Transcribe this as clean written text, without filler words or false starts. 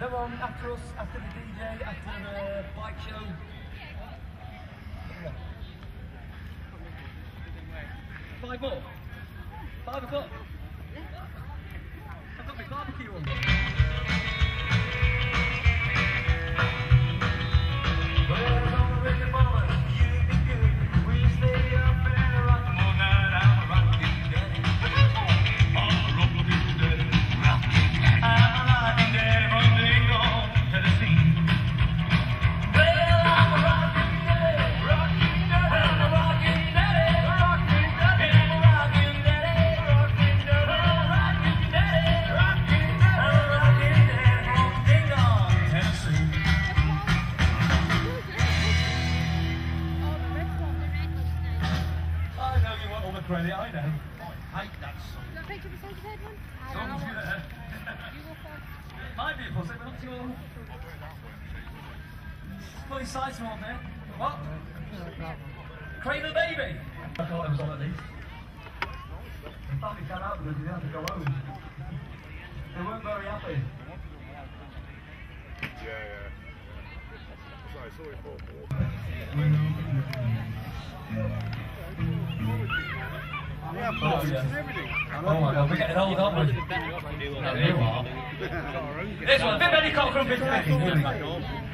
come on after us, after the DJ, after the bike show. 5 more? 5 o'clock? I've got my barbecue on. Credit, I know. I hate that song. Is that a picture of the side head one? Songs you there. Might be a pussy, but not too old. Fully sized one there. What? Cradle Baby. I thought it was on at least. The family fell out because they had to go home. They weren't very happy. Yeah. Sorry, sorry for yeah, oh, yeah. And everything. Oh my god, we're getting old, aren't we? No, you are. This one, a bit of any cock from 50.